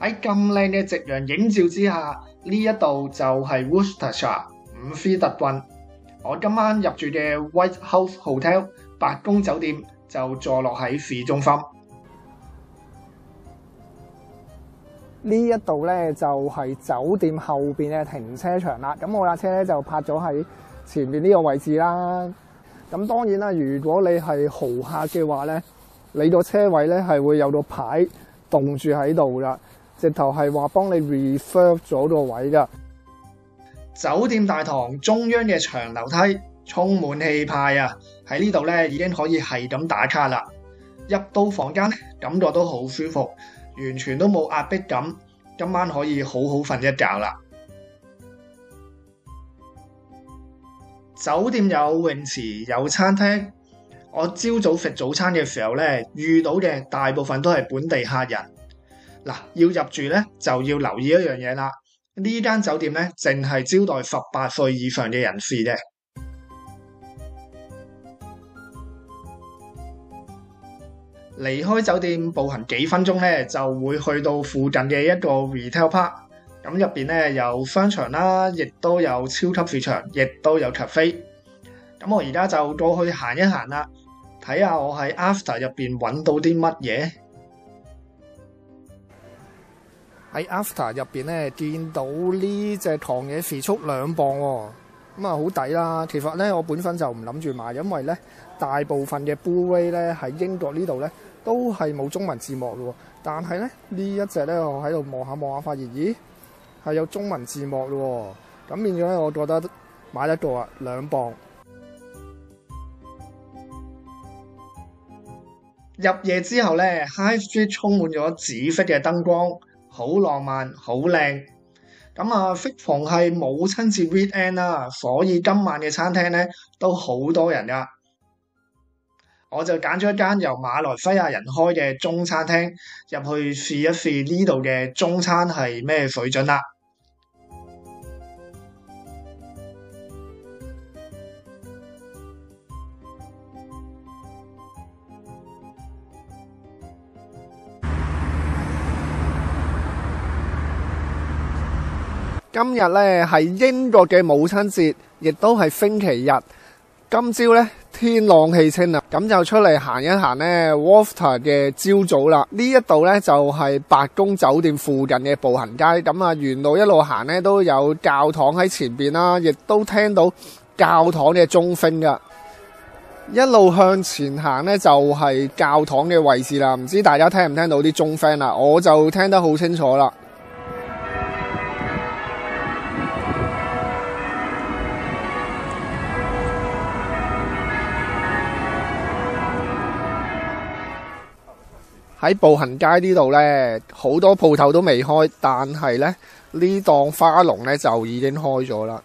喺咁靚嘅夕陽映照之下，呢一度就係 Worcestershire 伍菲特郡。我今晚入住嘅 White House Hotel 白宮酒店就坐落喺市中心。 呢一度咧就係酒店後邊嘅停車場啦。咁我架車咧就泊咗喺前面呢個位置啦。咁當然啦，如果你係豪客嘅話咧，你個車位咧係會有個牌棟住喺度噶，直頭係話幫你 reserve 咗個位噶。 酒店大堂中央嘅長樓梯充滿氣派啊！喺呢度咧已經可以係咁打卡啦。入到房間咧，感覺都好舒服。完全都冇壓迫感，今晚可以好好瞓一覺啦。酒店有泳池，有餐廳。我朝早食早餐嘅時候咧，遇到嘅大部分都係本地客人。嗱，要入住咧就要留意一樣嘢啦。呢間酒店咧淨係招待18歲以上嘅人士嘅。離開酒店步行幾分鐘咧，就會去到附近嘅一個 retail park。咁入邊咧有商場啦，亦都有超級市場，亦都有 cafe。咁我而家就過去行一行啦，睇下我喺 Asda 入邊揾到啲乜嘢。 喺 Asda 入邊咧見到呢隻糖嘢時速2磅喎，咁啊好抵啦。其實咧我本身就唔諗住買，因為咧大部分嘅 Blu-ray 咧喺英國呢度咧都係冇中文字幕嘅喎。但係咧呢一隻咧我喺度望下，發現咦係有中文字幕咯喎。咁變咗咧，我覺得買得過啊，2磅。 入夜之後咧 ，High Street 充滿咗紫色嘅燈光，好浪漫，好靚。咁啊，適逢係母親節 weekend 啦，所以今晚嘅餐廳咧都好多人噶。我就揀咗一間由馬來西亞人開嘅中餐廳，入去試一試呢度嘅中餐係咩水準啦。 今日咧係英國嘅母親節，亦都係星期日。今朝咧天朗氣清啦，咁就出嚟行一行咧 Worcester 嘅朝早啦。呢一度咧就係白宮酒店附近嘅步行街。咁啊，沿路一路行咧都有教堂喺前邊啦，亦都聽到教堂嘅鐘聲噶。一路向前行咧就係教堂嘅位置啦。唔知大家聽唔聽到啲鐘聲啦？我就聽得好清楚啦。喺步行街呢度呢，好多鋪頭都未開，但係呢檔花籠呢就已經開咗啦。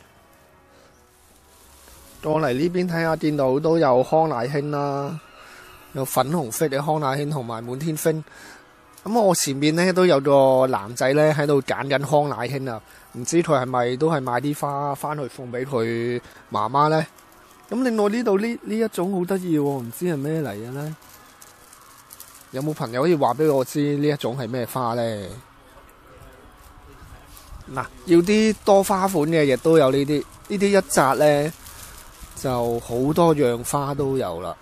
過嚟呢邊睇下，見到都有康乃馨啦，有粉紅色嘅康乃馨同埋滿天星。咁我前面呢都有個男仔呢喺度揀緊康乃馨啊，唔知佢係咪都係買啲花翻去送俾佢媽媽呢？咁另外呢度呢一種好得意喎，唔知係咩嚟嘅呢？有冇朋友可以話俾我知呢一種係咩花呢？嗱，要啲多花款嘅亦都有呢啲一紮呢，就好多樣花都有啦。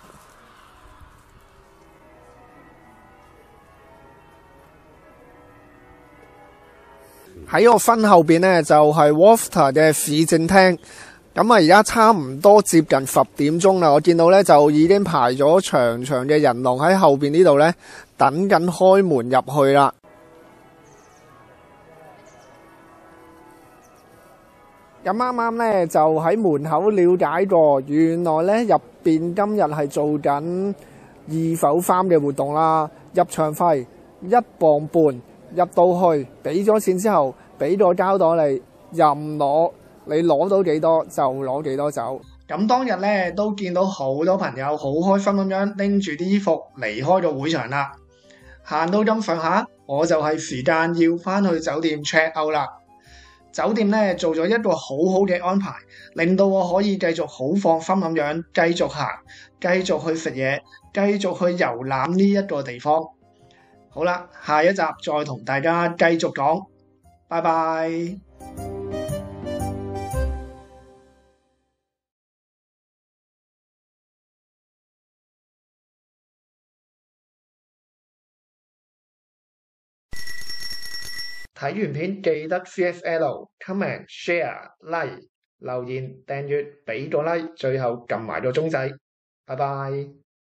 喺我身後邊呢，就係 Worcester 嘅市政廳。咁啊，而家差唔多接近10點鐘啦，我見到咧就已經排咗長長嘅人龍喺後邊呢度咧，等緊開門入去啦。咁啱啱咧就喺門口了解過，原來咧入邊今日係做緊2手3嘅活動啦。入場費1.5磅，入到去俾咗錢之後，俾個膠袋你任攞。你攞到幾多就攞幾多走。 咁當日咧都見到好多朋友好開心咁樣拎住啲衣服離開個會場啦。行到咁上下，我就係時間要翻去酒店 check out 啦。酒店咧做咗一個好好嘅安排，令到我可以繼續好放心咁樣繼續行，繼續去食嘢，繼續去遊覽呢一個地方。 好啦，下一集再同大家繼續講，拜拜。睇完片記得 VFL、comment、share、like、留言、訂閱，俾個 like，最後撳埋個鐘仔。拜拜。